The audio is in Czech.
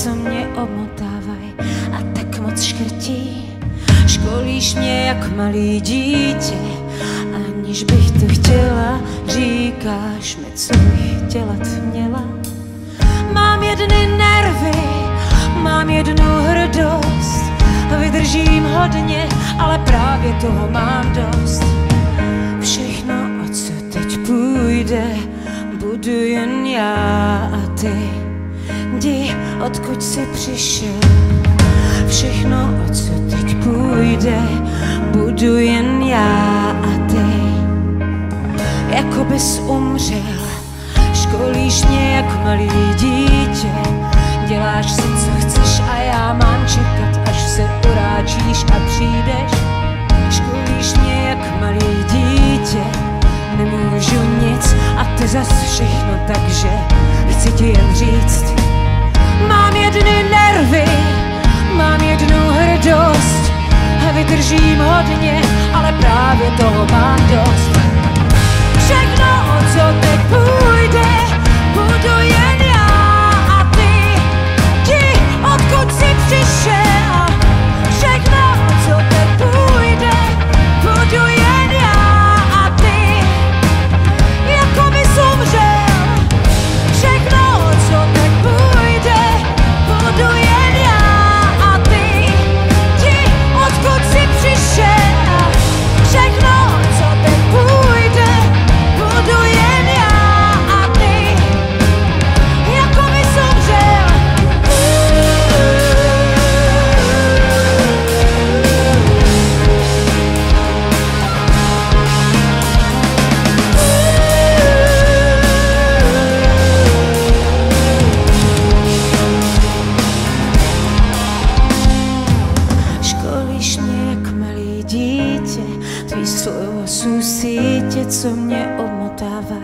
co mě omotávaj a tak moc škrtí. Školíš mě jak malý dítě, aniž bych to chtěla. Říkáš mi, co bych dělat měla. Mám jedny nervy, mám jednu hrdost. Vydržím hodně, ale právě toho mám dost. Všechno, o co teď půjde, budu jen já a ty. Jdi, odkud jsi přišel. Všechno, o co teď půjde, budu jen já a ty. Jako bys umřel, školíš mě jak malý dítě. Děláš si, co chceš a já mám čekat, až se uráčíš a přijdeš. Školíš mě jak malý dítě, nemůžu nic a ty zas všechno, takže chci ti jen říct. Mám jedny nervy, mám jednu hrdost a vydržím hodně, ale právě toho mám dost. Všechno, o co teď půjde, budu jen já a ty. Jdi, odkud jsi přišel. Všechno, o co teď půjde, budu jen já a ty. Jako bys umřel. Všechno, o co teď půjde, budu jen já a ty. Jdi, odkud jsi přišel. Všechno, o co teď půjde, budu jen já a ty. Jako bys umřel. Školíš mě jak malý dítě, tvý slovo jsou sítě, co mě omotávají